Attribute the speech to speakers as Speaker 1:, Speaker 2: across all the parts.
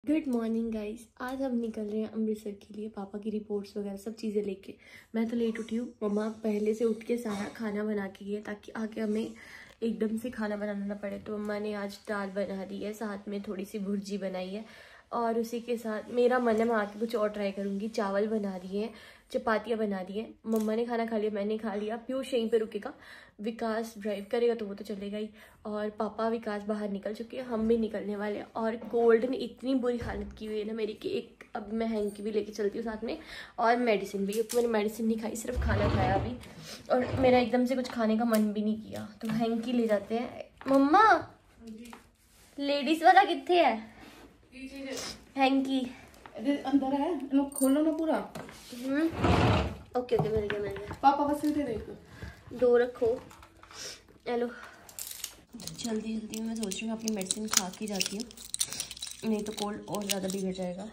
Speaker 1: Good morning guys. आज हम निकल रहे हैं अमृतसर के लिए, पापा की रिपोर्ट्स वगैरह सब चीज़ें लेके। मैं तो लेट उठी हूँ, मम्मा पहले से उठ के सारा खाना बना के गई है ताकि आके हमें एकदम से खाना बनाना ना पड़े। तो मम्मा ने आज दाल बना दी है, साथ में थोड़ी सी भुर्जी बनाई है और उसी के साथ मेरा मन है मैं आके कुछ और ट्राई करूँगी। चावल बना दिए हैं, चपातियाँ बना दी हैं। मम्मा ने खाना खा लिया, मैंने खा लिया। पीयूष यहीं पे रुकेगा, विकास ड्राइव करेगा तो वो तो चलेगा ही। और पापा विकास बाहर निकल चुके हैं, हम भी निकलने वाले हैं। और कोल्ड ने इतनी बुरी हालत की हुई है ना मेरी कि एक अब मैं हैंकी भी लेके चलती हूँ साथ में, और मेडिसिन भी, क्योंकि मैंने मेडिसिन नहीं खाई, सिर्फ खाना खाया अभी। और मेरा एकदम से कुछ खाने का मन भी नहीं किया, तो हैंकी ले जाते हैं। मम्मा लेडीज वाला कितने है हैंकी?
Speaker 2: अंदर है, नो खोलो ना पूरा।
Speaker 1: ओके ओके, मिल गया।
Speaker 2: पापा बस दे दे,
Speaker 1: दो रखो। हेलो, जल्दी जल्दी मैं सोच रही हूँ अपनी मेडिसिन खा के जाती हूँ, नहीं तो कोल्ड और ज़्यादा बिगड़ जाएगा।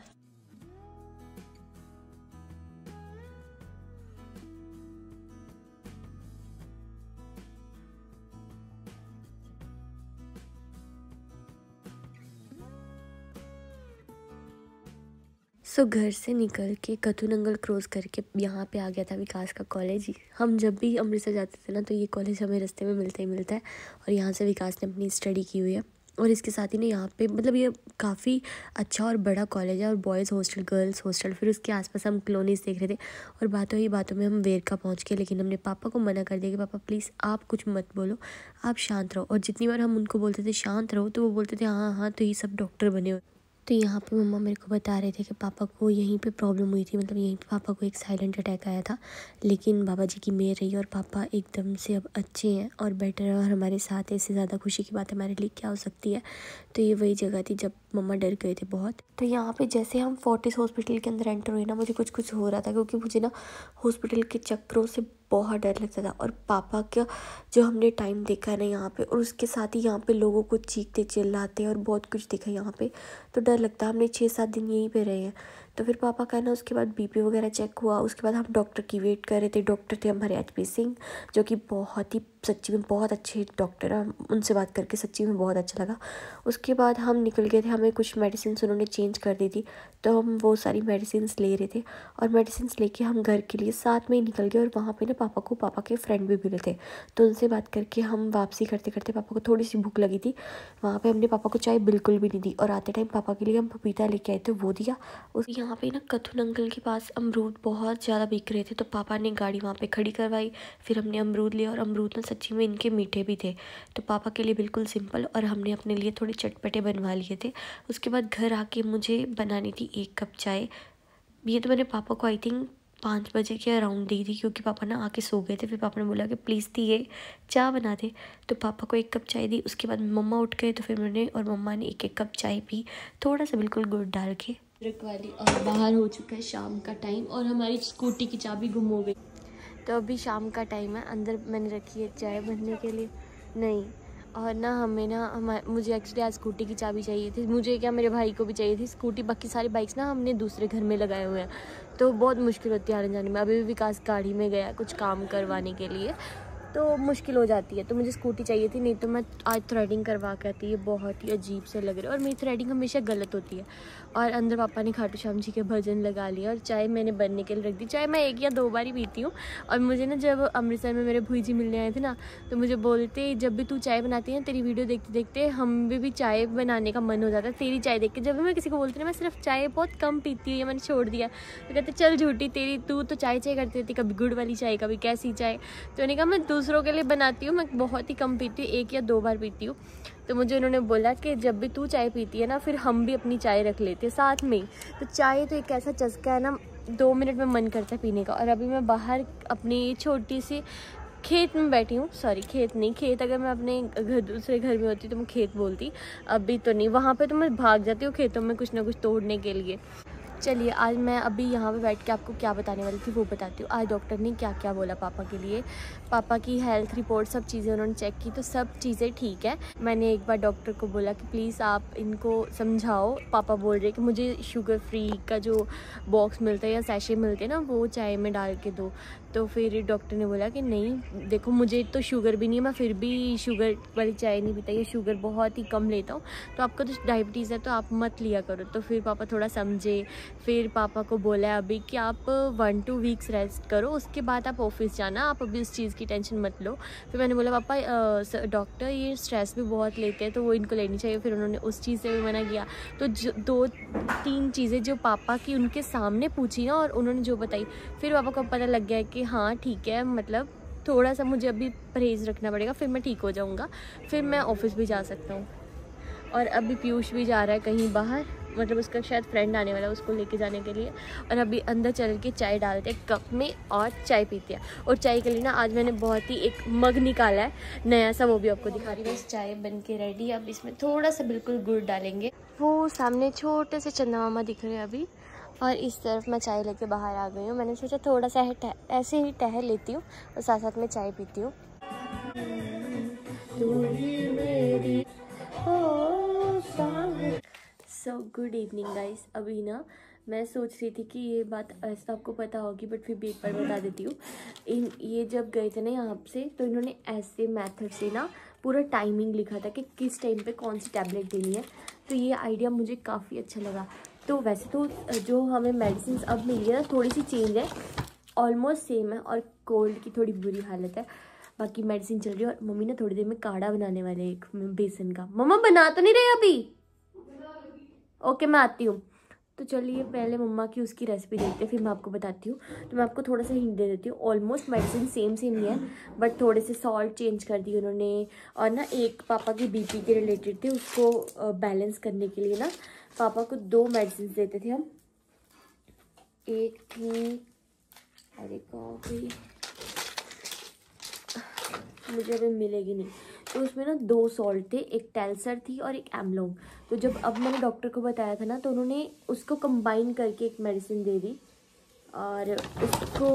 Speaker 1: घर से निकल के कथुनंगल क्रॉस करके यहाँ पे आ गया था विकास का कॉलेज। हम जब भी अमृतसर जाते थे ना तो ये कॉलेज हमें रास्ते में मिलता ही मिलता है, और यहाँ से विकास ने अपनी स्टडी की हुई है। और इसके साथ ही ना यहाँ पे मतलब ये काफ़ी अच्छा और बड़ा कॉलेज है, और बॉयज़ हॉस्टल, गर्ल्स हॉस्टल, फिर उसके आसपास हम कॉलोनीज देख रहे थे। और बातों ही बातों में हम वेरका पहुँच गए, लेकिन हमने पापा को मना कर दिया कि पापा प्लीज़ आप कुछ मत बोलो, आप शांत रहो। और जितनी बार हम उनको बोलते थे शांत रहो तो वो बोलते थे हाँ हाँ तो ये सब डॉक्टर बने हुए। तो यहाँ पे मम्मा मेरे को बता रहे थे कि पापा को यहीं पे प्रॉब्लम हुई थी, मतलब यहीं पे पापा को एक साइलेंट अटैक आया था, लेकिन बाबा जी की मेहर रही और पापा एकदम से अब अच्छे हैं और बेटर है और हमारे साथ है। इससे ज़्यादा खुशी की बात हमारे लिए क्या हो सकती है। तो ये वही जगह थी जब मम्मा डर गए थे बहुत। तो यहाँ पे जैसे हम फोर्टिस हॉस्पिटल के अंदर एंटर हुए ना, मुझे कुछ हो रहा था, क्योंकि मुझे ना हॉस्पिटल के चक्करों से बहुत डर लगता था। और पापा का जो हमने टाइम देखा है ना यहाँ पे, और उसके साथ ही यहाँ पे लोगों को चीखते चिल्लाते और बहुत कुछ दिखा यहाँ पे, तो डर लगता है। हमने 6-7 दिन यहीं पे रहे हैं। तो फिर पापा का ना उसके बाद बीपी वगैरह चेक हुआ, उसके बाद हम डॉक्टर की वेट कर रहे थे। डॉक्टर थे हमारे HP सिंह, जो कि बहुत ही सच्ची में बहुत अच्छे डॉक्टर हैं। उनसे बात करके सच्ची में बहुत अच्छा लगा। उसके बाद हम निकल गए थे, हमें कुछ मेडिसिन उन्होंने चेंज कर दी थी, तो हम वो सारी मेडिसिन ले रहे थे। और मेडिसिन लेके हम घर के लिए साथ में ही निकल गए। और वहाँ पे ना पापा को पापा के फ्रेंड भी मिले थे, तो उनसे बात करके हम वापसी करते करते, पापा को थोड़ी सी भूख लगी थी, वहाँ पे हमने पापा को चाय बिल्कुल भी नहीं दी। और आते टाइम पापा के लिए हम पपीता लेके आए थे, वो दिया। उस यहाँ पे ना कथुनंगल के पास अमरूद बहुत ज़्यादा बिक रहे थे, तो पापा ने गाड़ी वहाँ पे खड़ी करवाई, फिर हमने अमरूद लिया। और अमरूद ना सच्ची में इनके मीठे भी थे, तो पापा के लिए बिल्कुल सिंपल, और हमने अपने लिए थोड़े चटपटे बनवा लिए थे। उसके बाद घर आके मुझे बनानी थी 1 कप चाय। ये तो मैंने पापा को आई थिंक 5 बजे के अराउंड दी थी, क्योंकि पापा ना आके सो गए थे। फिर पापा ने बोला कि प्लीज़ दी ये चाय बना दे, तो पापा को 1 कप चाय दी। उसके बाद मम्मा उठ गए, तो फिर मैंने और मम्मा ने 1-1 कप चाय पी, थोड़ा सा बिल्कुल गुड़ डाल के रखवाली। और बाहर हो चुका है शाम का टाइम, और हमारी स्कूटी की चाबी गुम हो गई। तो अभी शाम का टाइम है, अंदर मैंने रखी है चाय बनने के लिए नहीं। और ना हमें ना मुझे एक्चुअली आज स्कूटी की चाबी चाहिए थी, मुझे क्या मेरे भाई को भी चाहिए थी स्कूटी। बाकी सारी बाइक्स ना हमने दूसरे घर में लगाए हुए हैं, तो बहुत मुश्किल होती है आने जाने में। अभी भी विकास गाड़ी में गया कुछ काम करवाने के लिए, तो मुश्किल हो जाती है। तो मुझे स्कूटी चाहिए थी, नहीं तो मैं आज थ्रेडिंग करवा के आती। ये बहुत ही अजीब से लग रहा है, और मेरी थ्रेडिंग हमेशा गलत होती है। और अंदर पापा ने खाटू श्याम जी के भजन लगा लिया, और चाय मैंने बनने के लिए रख दी। चाय मैं 1 या 2 बार ही पीती हूँ। और मुझे ना जब अमृतसर में मेरे भूई जी मिलने आए थे ना, तो मुझे बोलते जब भी तू चाय बनाती है, तेरी वीडियो देखते देखते हम भी चाय बनाने का मन हो जाता है तेरी चाय देख के। जब भी मैं किसी को बोलती ना मैं सिर्फ चाय बहुत कम पीती हूँ या मैंने छोड़ दिया, तो कहते चल झूठी तेरी, तू तो चाय करती रहती, कभी गुड़ वाली चाय कभी कैसी चाय। तो मैंने कहा मैं दूसरों के लिए बनाती हूँ, मैं बहुत ही कम पीती हूँ, 1 या 2 बार पीती हूँ। तो मुझे उन्होंने बोला कि जब भी तू चाय पीती है ना, फिर हम भी अपनी चाय रख लेते हैं साथ में। तो चाय तो एक ऐसा चस्का है ना, 2 मिनट में मन करता है पीने का। और अभी मैं बाहर अपनी छोटी सी खेत में बैठी हूँ, सॉरी खेत नहीं, खेत अगर मैं अपने घर दूसरे घर में होती तो मैं खेत बोलती, अभी तो नहीं। वहाँ पे तो मैं भाग जाती हूँ खेतों में कुछ ना कुछ तोड़ने के लिए। चलिए आज मैं अभी यहाँ पे बैठ के आपको क्या बताने वाली थी वो बताती हूँ। आज डॉक्टर ने क्या क्या बोला पापा के लिए। पापा की हेल्थ रिपोर्ट सब चीज़ें उन्होंने चेक की, तो सब चीज़ें ठीक है। मैंने एक बार डॉक्टर को बोला कि प्लीज़ आप इनको समझाओ। पापा बोल रहे कि मुझे शुगर फ्री का जो बॉक्स मिलता है या सैशे मिलते हैं ना, वो चाय में डाल के दो। तो फिर डॉक्टर ने बोला कि नहीं देखो, मुझे तो शुगर भी नहीं है, मैं फिर भी शुगर वाली चाय नहीं पीता, ये शुगर बहुत ही कम लेता हूँ, तो आपको तो डायबिटीज़ है तो आप मत लिया करो। तो फिर पापा थोड़ा समझे, फिर पापा को बोला अभी कि आप 1-2 वीक्स रेस्ट करो, उसके बाद आप ऑफिस जाना, आप अभी उस चीज़ की टेंशन मत लो। फिर मैंने बोला पापा डॉक्टर ये स्ट्रेस भी बहुत लेते हैं तो वो इनको लेनी चाहिए, फिर उन्होंने उस चीज़ से भी मना किया। तो 2-3 चीज़ें जो पापा की उनके सामने पूछी ना और उन्होंने जो बताई, फिर पापा को पता लग गया कि हाँ ठीक है, मतलब थोड़ा सा मुझे अभी परहेज़ रखना पड़ेगा, फिर मैं ठीक हो जाऊँगा, फिर मैं ऑफिस भी जा सकता हूँ। और अभी पीयूष भी जा रहा है कहीं बाहर, मतलब उसका शायद फ्रेंड आने वाला है उसको लेके जाने के लिए। और अभी अंदर चल के चाय डालते हैं कप में और चाय पीते हैं। और चाय के लिए ना आज मैंने बहुत ही एक मग निकाला है नया सा, वो भी आपको दिखा रही हूँ। बस चाय बन के रेडी। अब इसमें थोड़ा सा बिल्कुल गुड़ डालेंगे। वो सामने छोटे से चंदा मामा दिख रहे हैं अभी, और इस तरफ मैं चाय लेके बाहर आ गई हूँ। मैंने सोचा थोड़ा सा ऐसे ही टहल लेती हूँ और साथ साथ में चाय पीती हूँ। So good evening guys. अभी ना मैं सोच रही थी कि ये बात ऐसा आपको पता होगी, बट फिर भी एक बार बता देती हूँ। ये जब गए थे ना यहाँ से, तो इन्होंने ऐसे मेथड से ना पूरा टाइमिंग लिखा था कि किस टाइम पे कौन सी टैबलेट देनी है। तो ये आइडिया मुझे काफ़ी अच्छा लगा। तो वैसे तो जो हमें मेडिसिन अब मिली है थोड़ी सी चेंज है, ऑलमोस्ट सेम है, और कोल्ड की थोड़ी बुरी हालत है, बाकी मेडिसिन चल रही है। और मम्मी ना थोड़ी देर में काढ़ा बनाने वाले हैं एक बेसन का। मम्मा बना तो नहीं रहे अभी? ओके मैं आती हूँ। तो चलिए पहले मम्मा की उसकी रेसिपी देखते हैं, फिर मैं आपको बताती हूँ। तो मैं आपको थोड़ा सा हिंट दे देती हूँ। ऑलमोस्ट मेडिसिन सेम ही है, बट थोड़े से सॉल्ट चेंज कर दी उन्होंने। और ना एक पापा की बीपी के रिलेटेड थे, उसको बैलेंस करने के लिए ना पापा को 2 मेडिसिन देते थे हम। एक थी, अरे कॉफी मुझे अभी मिलेगी नहीं, तो उसमें ना 2 सॉल्ट थे, एक टेल्सर थी और एक एमलोंग। तो जब अब मैंने डॉक्टर को बताया था ना, तो उन्होंने उसको कंबाइन करके एक मेडिसिन दे दी। और उसको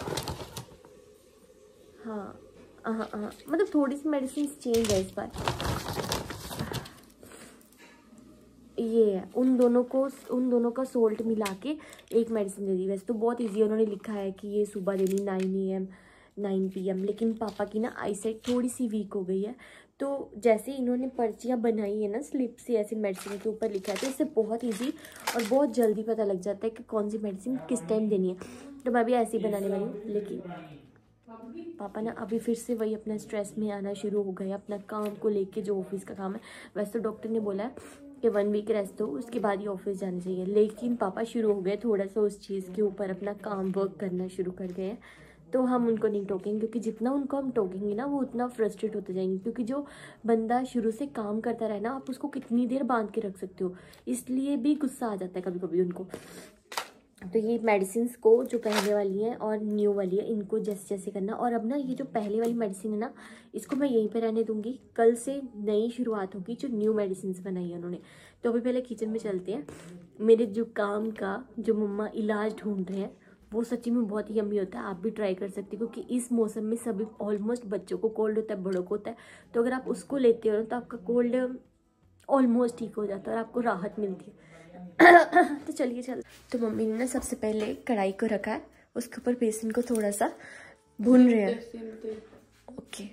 Speaker 1: हाँ मतलब थोड़ी सी मेडिसिन चेंज है इस बार। ये है उन दोनों का सोल्ट मिला के एक मेडिसिन दे दी। वैसे तो बहुत इजी उन्होंने लिखा है कि ये सुबह देनी 9 AM 9 PM, लेकिन पापा की ना आईसाइट थोड़ी सी वीक हो गई है। तो जैसे इन्होंने पर्चियाँ बनाई है ना स्लिप से, ऐसी मेडिसिन के ऊपर लिखा है, तो इससे बहुत इजी और बहुत जल्दी पता लग जाता है कि कौन सी मेडिसिन किस टाइम देनी है। तो मैं भी ऐसे ही बनाने वाली हूँ। लेकिन पापा ना अभी फिर से वही अपना स्ट्रेस में आना शुरू हो गए अपना काम को लेके, जो ऑफिस का काम है। वैसे तो डॉक्टर ने बोला है कि 1 वीक रेस्ट हो, उसके बाद ही ऑफिस जाना चाहिए, लेकिन पापा शुरू हो गए थोड़ा सा उस चीज़ के ऊपर अपना काम वर्क करना शुरू कर गए हैं। तो हम उनको नहीं टोकेंगे, क्योंकि जितना उनको हम टोकेंगे ना वो उतना फ्रस्ट्रेट होते जाएंगे। क्योंकि जो बंदा शुरू से काम करता रहे ना, आप उसको कितनी देर बांध के रख सकते हो, इसलिए भी गुस्सा आ जाता है कभी कभी उनको। तो ये मेडिसिन को जो पहले वाली हैं और न्यू वाली है, इनको जैसे जैसे करना। और अब ना ये जो पहले वाली मेडिसिन है ना, इसको मैं यहीं पे रहने दूंगी। कल से नई शुरुआत होगी जो न्यू मेडिसिन बनाई है उन्होंने। तो अभी पहले किचन में चलते हैं। मेरे जो काम का जो मम्मा इलाज ढूंढ रहे हैं वो सच्ची में बहुत ही यम्मी होता है। आप भी ट्राई कर सकते हो, क्योंकि इस मौसम में सभी ऑलमोस्ट बच्चों को कोल्ड होता है, बड़ों को होता है। तो अगर आप उसको लेते हो तो आपका कोल्ड ऑलमोस्ट ठीक हो जाता है और आपको राहत मिलती है। तो चलिए चल। तो मम्मी ने ना सबसे पहले कढ़ाई को रखा है, उसके ऊपर बेसन को थोड़ा सा भून रहे हैं। ओके,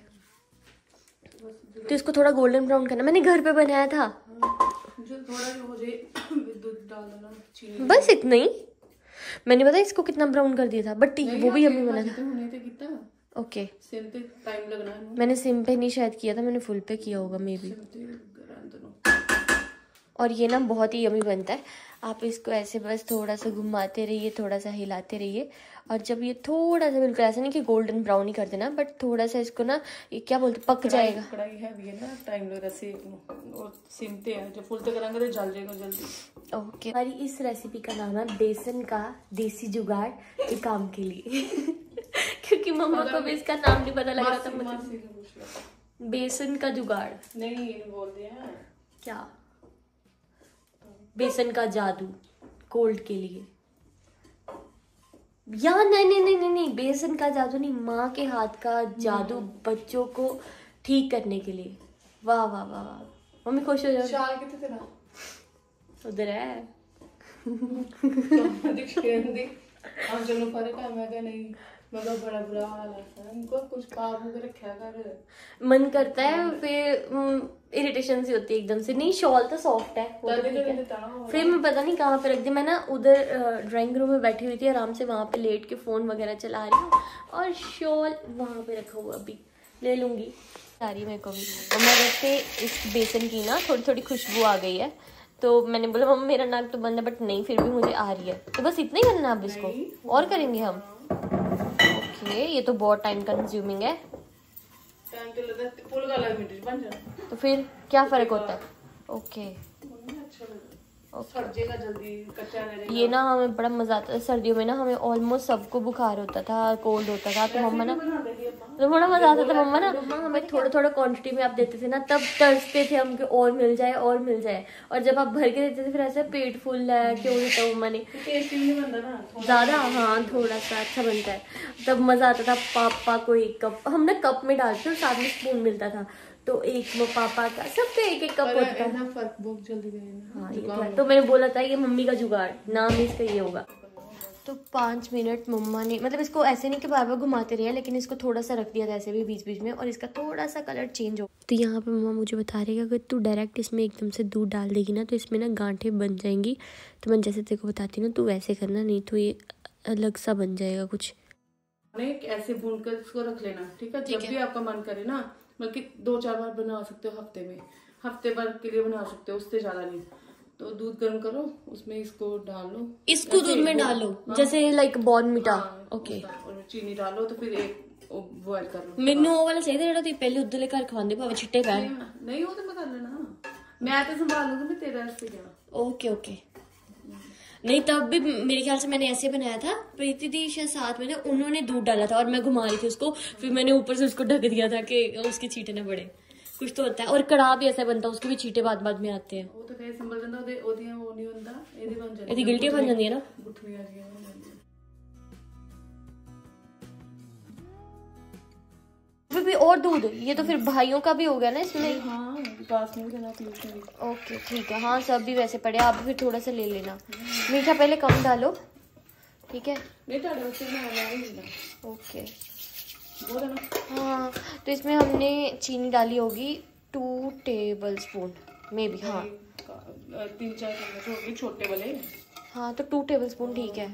Speaker 1: तो इसको थोड़ा गोल्डन ब्राउन करना। मैंने घर पे बनाया था।
Speaker 2: जो थोड़ा हो जाए दूध डाल देना, चीनी
Speaker 1: बस इतना ही। मैंने पता इसको कितना ब्राउन कर दिया था, बट वो भी अम्मी बना था। ओके,
Speaker 2: सिम पे टाइम लगना है।
Speaker 1: मैंने सिम पे नहीं शायद किया था, मैंने फुल पे किया होगा मे बी। और ये ना बहुत ही यमी बनता है। आप इसको ऐसे बस थोड़ा सा घुमाते रहिए, थोड़ा सा हिलाते रहिए। और जब ये थोड़ा सा, बिल्कुल ऐसा नहीं कि गोल्डन ब्राउन ही कर देना, बट थोड़ा सा इसको ना ये क्या बोलते पक जाएगा।
Speaker 2: कढ़ाई हैवी है ना, टाइम लगता है सेकने, और सिम पे है, जब फुल पे करेंगे तो जल जाएगा जल्दी।
Speaker 1: ओके, हमारी इस रेसिपी का नाम है बेसन का देसी जुगाड़ के काम के लिए। क्योंकि मम्मा को भी इसका नाम नहीं पता लग रहा था मुझे। बेसन का जुगाड़
Speaker 2: नहीं बोलते हैं
Speaker 1: क्या, बेसन का जादू कोल्ड के लिए। या नहीं, बेसन का जादू नहीं, माँ के हाथ का जादू बच्चों को ठीक करने के लिए। वाह वाह वाह वाह, मम्मी खुश हो जाओ।
Speaker 2: शाल कितने तेरा
Speaker 1: उधर है।
Speaker 2: हम चलो फर्क है, मैं क्या नहीं मतलब बड़ा बुरा हाल है इनको, कुछ काबू के रखा कर।
Speaker 1: मन करता है फिर इरिटेशन सी होती है एकदम से। नहीं शॉल तो सॉफ्ट है, वो तो ठीक है। फिर मैं पता नहीं कहाँ पे रख दी, मैं ना उधर ड्राइंग रूम में बैठी हुई थी आराम से, वहाँ पे लेट के फोन वगैरह चला रही हूँ और शॉल वहाँ पे रखा हुआ, अभी ले लूंगी। आ रही मेरे को भी। मम्मा देखते इस बेसन की ना थोड़ी थोड़ी खुशबू आ गई है, तो मैंने बोला मम्मा मेरा नाक तो बंद है, बट नहीं फिर भी मुझे आ रही है। तो बस इतना ही करना अब इसको, और करेंगे हम। ओके ये तो बहुत टाइम कंज्यूमिंग है।
Speaker 2: टाइम तो लगता है फुल का अलग मिनट बन जाए,
Speaker 1: तो फिर क्या फर्क होता है? ओके
Speaker 2: सब्जी का जल्दी कच्चा रहेगा।
Speaker 1: ये ना हमें बड़ा मजा आता है सर्दियों में ना, हमें ऑलमोस्ट सबको बुखार होता था, कोल्ड होता था, तो मम्मा ना तो बड़ा मजा आता था। मम्मा हमें थोड़ा थोड़ा क्वांटिटी में आप देते थे ना, तब तरसते थे हम कि और मिल जाए और मिल जाए। और जब आप भर के देते थे फिर ऐसा पेट फुल है क्यों देता मम्मा ने ज्यादा। हाँ थोड़ा सा अच्छा बनता है, तब मजा आता था। पापा को एक कप, हम ना कप में डालते और साथ में स्पून मिलता था, तो एक वो पापा का, सबका एक एक कप होता था।
Speaker 2: फर्क बहुत जल्दी
Speaker 1: हाँ ये तो मैंने बोला था ये मम्मी का जुगाड़, नाम इसका ये होगा। तो 5 मिनट मम्मा ने, मतलब इसको ऐसे नहीं कि बार बार घुमाते रहे, लेकिन इसको थोड़ा सा रख दिया था ऐसे भी बीच बीच में, और इसका थोड़ा सा कलर चेंज हो। तो यहाँ पे मम्मा मुझे बता रही है कि अगर तू डायरेक्ट इसमें एकदम से दूध डाल देगी ना तो इसमें ना गांठें बन जाएंगी। तो मैं जैसे तेरे को बताती हूँ ना, तू वैसे करना, नहीं तो ये अलग सा बन जाएगा कुछ।
Speaker 2: ऐसे भून कर इसको रख लेना, ठीक है। जब भी आपका मन करे ना, बल्कि 2-4 बार बना सकते हो हफ्ते में, हफ्ते भर के लिए बना सकते हो, उससे ज्यादा नहीं। तो दूध गर्म करो, उसमें इसको डाल लो,
Speaker 1: इसको दूध में डालो। हाँ? जैसे लाइक बॉर्नविटा।
Speaker 2: हाँ,
Speaker 1: ओके।
Speaker 2: और चीनी डालो, तो फिर एक बॉयल कर लो।
Speaker 1: मैनू वो वाला चाहिए जेड़ा तू पहले उधर घर खवांदे भावे छिट्टे पैन।
Speaker 2: नहीं वो तो मैं कर लेना, मैं तो संभाल लूंगी, मैं तेरा रास्ते क्या।
Speaker 1: Okay okay. नहीं तब भी मेरे ख्याल से मैंने ऐसे बनाया था, प्रीति दी शायद साथ में थे, उन्होंने दूध डाला था और मैं घुमा रही थी उसको, फिर मैंने ऊपर से उसको ढक दिया था कि उसके छींटे ना पड़े। कुछ तो होता है। और कड़ाह भी ऐसा बनता है, उसके भी छींटे बाद बाद में आते हैं।
Speaker 2: वो तो कहीं संभल जाता, ओदियां वो नहीं होता, एदी बन जाती है,
Speaker 1: एदी गिल्टी बन जाती है ना,
Speaker 2: गुठली आ गई।
Speaker 1: भी और दूध, ये तो फिर भाइयों का भी हो गया ना इसमें।
Speaker 2: हाँ विकास नहीं देना प्लीज।
Speaker 1: ओके ठीक है। हाँ सब भी वैसे पड़े, आप फिर थोड़ा सा ले लेना। मीठा पहले कम डालो, ठीक है। ओके हाँ, तो इसमें हमने चीनी डाली होगी 2 टेबल स्पून मे बी। हाँ
Speaker 2: 3-4 चम्मच होगी छोटे वाले।
Speaker 1: हाँ तो 2 टेबल स्पून ठीक है।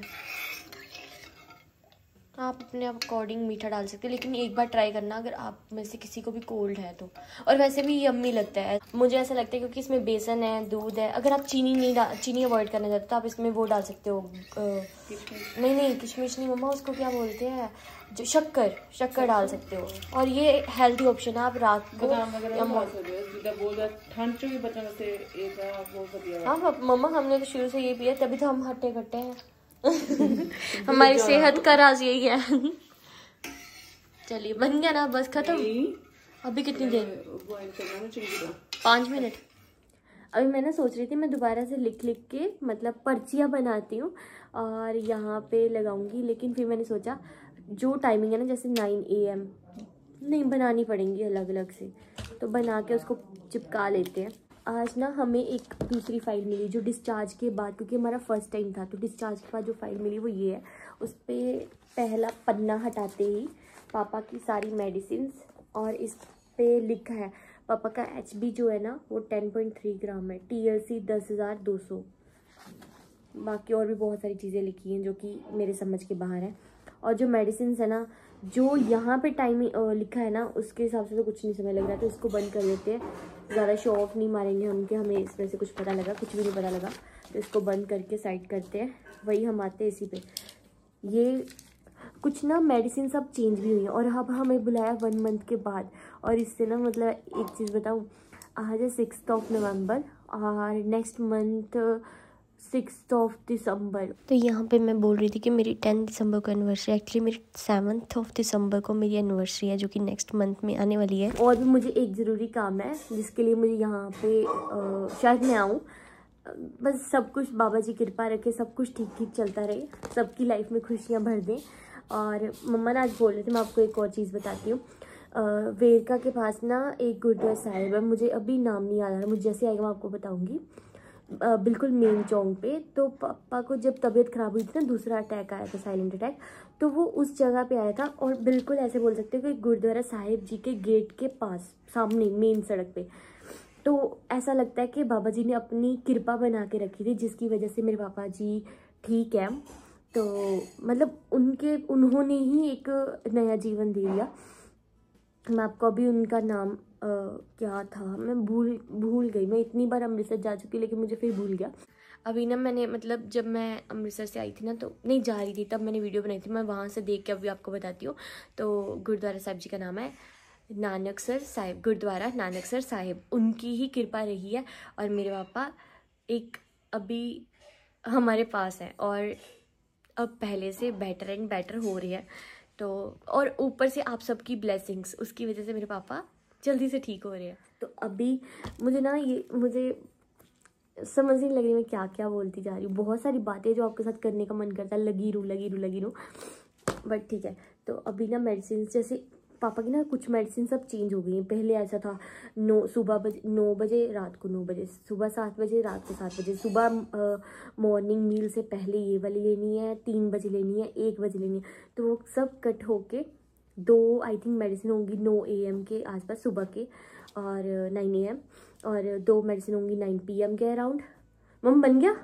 Speaker 1: आप अपने अकॉर्डिंग मीठा डाल सकते हैं, लेकिन एक बार ट्राई करना अगर आप में से किसी को भी कोल्ड है तो। और वैसे भी यम्मी लगता है, मुझे ऐसा लगता है क्योंकि इसमें बेसन है, दूध है। अगर आप चीनी अवॉइड करना चाहते हो तो आप इसमें वो डाल सकते हो, नहीं किशमिश नहीं मम्मा, उसको क्या बोलते हैं, जो शक्कर डाल सकते हो। और ये हेल्दी ऑप्शन है, आप रात को हाँ मम्मा हमने तो शुरू से ये पिया, तभी तो हम हट्टे कट्टे हैं। हमारी सेहत का राज यही है। चलिए बन गया ना, बस खत्म। अभी कितनी देर? 5 मिनट। अभी मैं ना सोच रही थी मैं दोबारा से लिख के मतलब पर्चियाँ बनाती हूँ और यहाँ पे लगाऊंगी, लेकिन फिर मैंने सोचा जो टाइमिंग है ना, जैसे 9 AM नहीं बनानी पड़ेंगी अलग अलग से, तो बना के उसको चिपका लेते हैं। आज ना हमें एक दूसरी फ़ाइल मिली जो डिस्चार्ज के बाद, क्योंकि हमारा फर्स्ट टाइम था, तो डिस्चार्ज के बाद जो फ़ाइल मिली वो ये है। उस पर पहला पन्ना हटाते ही पापा की सारी मेडिसिन, और इस पे लिखा है पापा का HB जो है ना वो 10.3 ग्राम है, TLC 10,200। बाकी और भी बहुत सारी चीज़ें लिखी हैं जो कि मेरे समझ के बाहर है। और जो मेडिसिन है ना, जो यहाँ पे टाइमिंग लिखा है ना, उसके हिसाब से तो कुछ नहीं समझ लग रहा, तो इसको बंद कर देते हैं। ज़्यादा शो ऑफ नहीं मारेंगे हम कि हमें इसमें से कुछ पता लगा, कुछ भी नहीं पता लगा, तो इसको बंद करके साइड करते हैं। वही हम आते हैं इसी पे। ये कुछ ना मेडिसिन सब चेंज भी हुई हैं, और अब हमें बुलाया 1 मंथ के बाद। और इससे ना मतलब एक चीज़ बताऊँ, आज है 6 नवंबर और नेक्स्ट मंथ 6 दिसंबर। तो यहाँ पे मैं बोल रही थी कि मेरी 10 दिसंबर को एनिवर्सरी, एक्चुअली मेरी 7 दिसंबर को मेरी एनिवर्सरी है, जो कि नेक्स्ट मंथ में आने वाली है। और भी मुझे एक ज़रूरी काम है जिसके लिए मुझे यहाँ पे शायद मैं आऊँ। बस सब कुछ बाबा जी कृपा रखे, सब कुछ ठीक ठीक चलता रहे, सबकी लाइफ में खुशियाँ भर दें। और मम्मा ना आज बोल रहे थे, मैं आपको एक और चीज़ बताती हूँ। वेरका के पास ना एक गुरुद्वारा साहिब है, मुझे अभी नाम नहीं याद आ रहा, मुझे जैसे आएगा मैं आपको बताऊँगी। बिल्कुल मेन चौक पे। तो पापा को जब तबीयत ख़राब हुई थी ना, दूसरा अटैक आया था, साइलेंट अटैक, तो वो उस जगह पे आया था। और बिल्कुल ऐसे बोल सकते हो कि गुरुद्वारा साहिब जी के गेट के पास, सामने मेन सड़क पे। तो ऐसा लगता है कि बाबा जी ने अपनी कृपा बना के रखी थी, जिसकी वजह से मेरे पापा जी ठीक है। तो मतलब उन्होंने ही एक नया जीवन दे दिया। मैं आपको अभी उनका नाम क्या था, मैं भूल गई। मैं इतनी बार अमृतसर जा चुकी, लेकिन मुझे फिर भूल गया। अभी ना मैंने मतलब जब मैं अमृतसर से आई थी ना, तो नहीं जा रही थी, तब मैंने वीडियो बनाई थी। मैं वहाँ से देख के अभी आपको बताती हूँ। तो गुरुद्वारा साहिब जी का नाम है नानकसर साहिब, गुरुद्वारा नानकसर साहिब। उनकी ही कृपा रही है। और मेरे पापा एक अभी हमारे पास है, और अब पहले से बेटर एंड बेटर हो रही है। तो और ऊपर से आप सबकी ब्लेसिंग्स, उसकी वजह से मेरे पापा जल्दी से ठीक हो रहे हैं। तो अभी मुझे समझ नहीं लग रही मैं क्या क्या बोलती जा रही हूँ। बहुत सारी बातें जो आपके साथ करने का मन करता है, लगी रहूँ, बट ठीक है। तो अभी ना मेडिसिन, जैसे पापा की ना कुछ मेडिसिन सब चेंज हो गई हैं। पहले ऐसा था 9 बजे रात को 9 बजे, सुबह 7 बजे, रात को 7 बजे। सुबह मॉर्निंग मील से पहले ये वाली लेनी है, 3 बजे लेनी है, 1 बजे लेनी है। तो वो सब कट होके 2 आई थिंक मेडिसिन होंगी 9 AM के आसपास सुबह के, और 9 AM, और 2 मेडिसिन होंगी 9 PM के अराउंड। मम बन गया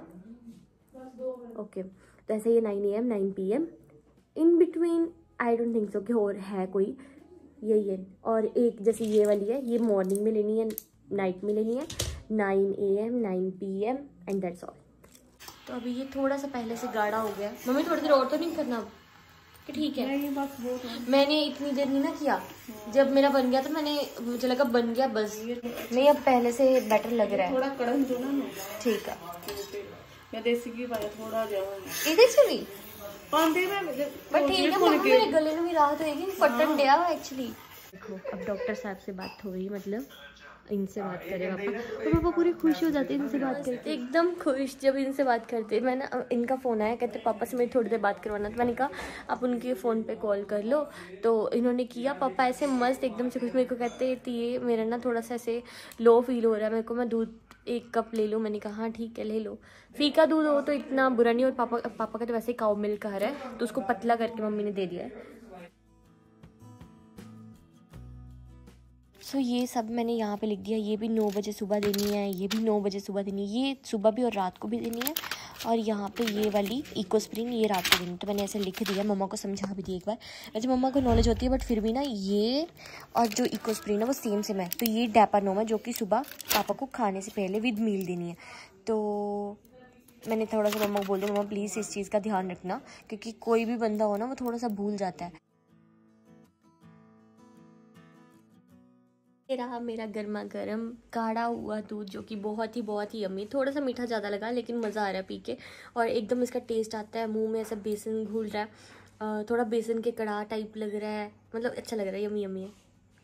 Speaker 1: ओके। तो ऐसे ये 9 AM 9 PM in between, I don't think so कि और है कोई, यही है। और एक जैसे ये वाली है, ये मॉर्निंग में लेनी है, नाइट में लेनी है, 9 AM 9 PM and that's all. तो अभी ये थोड़ा सा पहले से गाढ़ा हो गया। मम्मी थोड़ी देर और तो नहीं करना कि ठीक है?
Speaker 2: नहीं, बस बहुत
Speaker 1: मैंने इतनी देर नहीं ना किया। जब मेरा बन गया तो मुझे लगा बन गया बस। नहीं, अब पहले से बेटर लग रहा है।
Speaker 2: थोड़ा कड़क दो ना। ठीक
Speaker 1: है।
Speaker 2: मैं देसी घी पाया थोड़ा जाऊंगी
Speaker 1: ਇਹਦੇ ਚ ਵੀ
Speaker 2: पांदे में
Speaker 1: बट ठीक है, मम्मी मेरे गले में भी राहत होगी, फटन दिया एक्चुअली। देखो अब डॉक्टर साहब से बात हो गई, मतलब इनसे बात करें पापा, और पापा पूरे खुश हो जाते हैं इनसे बात करते, एकदम खुश जब इनसे बात करते। मैं ना, इनका फ़ोन आया, कहते पापा से मेरी थोड़ी देर बात करवाना। तो मैंने कहा आप उनके फ़ोन पे कॉल कर लो। तो इन्होंने किया। पापा ऐसे मस्त एकदम से खुश, मेरे को कहते ये मेरा ना थोड़ा सा ऐसे लो फील हो रहा है, मेरे को मैं दूध 1 कप ले लूँ। मैंने कहा हाँ ठीक है ले लो, फीका दूध हो तो इतना बुरा नहीं। और पापा का तो वैसे ही काऊ मिल्क आ रहा है, तो उसको पतला करके मम्मी ने दे दिया है। सो ये सब मैंने यहाँ पे लिख दिया। ये भी 9 बजे सुबह देनी है, ये भी 9 बजे सुबह देनी है, ये सुबह भी और रात को भी देनी है। और यहाँ पे ये वाली इकोस्प्रिन, ये रात को देनी है। तो मैंने ऐसे लिख दिया, मम्मा को समझा भी दिया एक बार। वैसे मम्मा को नॉलेज होती है, बट फिर भी ना ये और जो इकोस्प्रिन है वो सेम है। तो ये डेपानोम है, जो कि सुबह पापा को खाने से पहले विद मील देनी है। तो मैंने थोड़ा सा मम्मा को बोल दिया, मम्मा प्लीज़ इस चीज़ का ध्यान रखना, क्योंकि कोई भी बंदा हो ना वो थोड़ा सा भूल जाता है। ये रहा मेरा गर्मा गर्म काढ़ा हुआ दूध, जो कि बहुत ही यम्मी। थोड़ा सा मीठा ज़्यादा लगा, लेकिन मज़ा आ रहा है पी के। और एकदम इसका टेस्ट आता है मुंह में, ऐसा बेसन घुल रहा है, थोड़ा बेसन के कड़ाह टाइप लग रहा है, मतलब अच्छा लग रहा है, यम्मी है।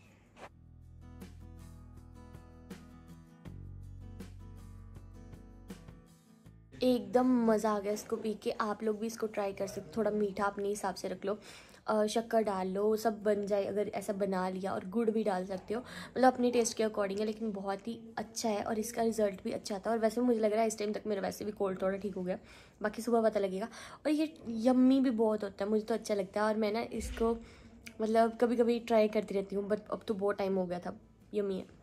Speaker 1: एकदम मज़ा आ गया इसको पी के। आप लोग भी इसको ट्राई कर सकते, थोड़ा मीठा अपने हिसाब से रख लो, शक्कर डाल लो, सब बन जाए अगर ऐसा बना लिया। और गुड़ भी डाल सकते हो, मतलब अपने टेस्ट के अकॉर्डिंग है, लेकिन बहुत ही अच्छा है और इसका रिजल्ट भी अच्छा आता है। और वैसे मुझे लग रहा है इस टाइम तक मेरा वैसे भी कोल्ड थोड़ा ठीक हो गया, बाकी सुबह पता लगेगा। और ये यम्मी भी बहुत होता है, मुझे तो अच्छा लगता है। और मैं ना इसको मतलब कभी कभी ट्राई करती रहती हूँ, बट अब तो बहुत टाइम हो गया था। यम्मी है।